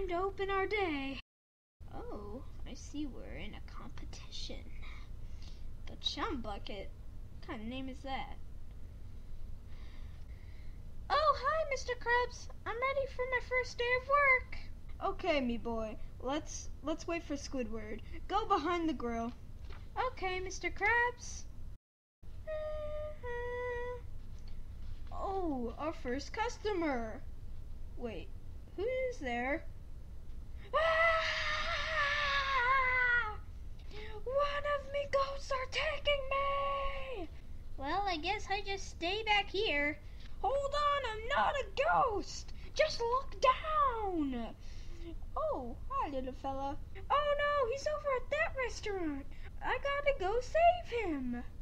to open our day. Oh, I see we're in a competition. The Chum Bucket? What kind of name is that? Oh, hi, Mr. Krabs. I'm ready for my first day of work. Okay, me boy. Let's wait for Squidward. Go behind the grill. Okay, Mr. Krabs. Oh, our first customer. Wait, who is there? Ah! One of me ghosts are taking me! Well, I guess I just stay back here. Hold on, I'm not a ghost! Just look down! Oh, hi, little fella. Oh no, he's over at that restaurant. I gotta go save him.